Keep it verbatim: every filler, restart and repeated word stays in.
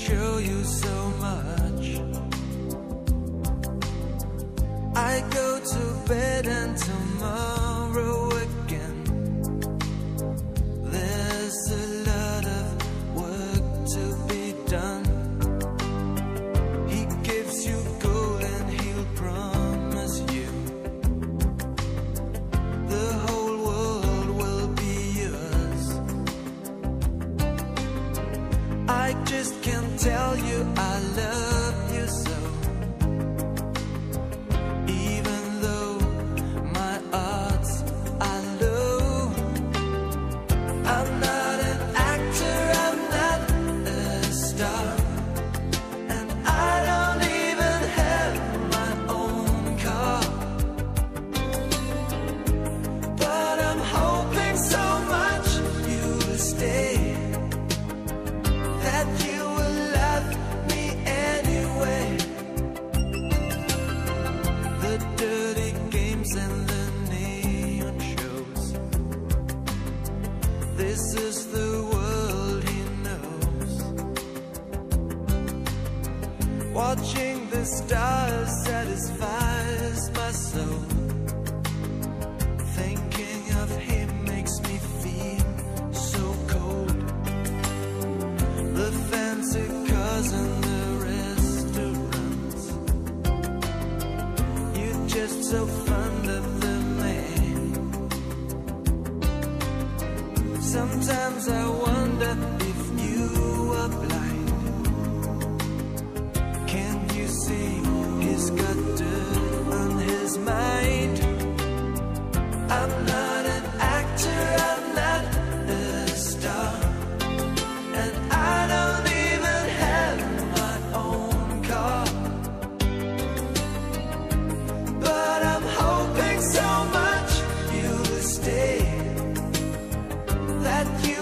show you so much. I go to bed and tomorrow again. There's a lot of work to be done. He gives you gold and he'll promise you the whole world will be yours. I just can't tell you I love you so. Even though my odds are low, I'm not an actor, I'm not a star, and I don't even have my own car. But I'm hoping so much you'll stay, that you will love me anyway. The dirty games and the neon shows, this is the world he knows. Watching the stars satisfies my soul. Thinking of him makes me feel so cold. The fancy cars and the restaurants, you're just so fond of the man. Sometimes I wonder if you are blind. Can you see he's got dirt on his mind? I'm not an actor, I'm not a star, and I don't even have my own car. But I'm hoping so much you'll stay, that you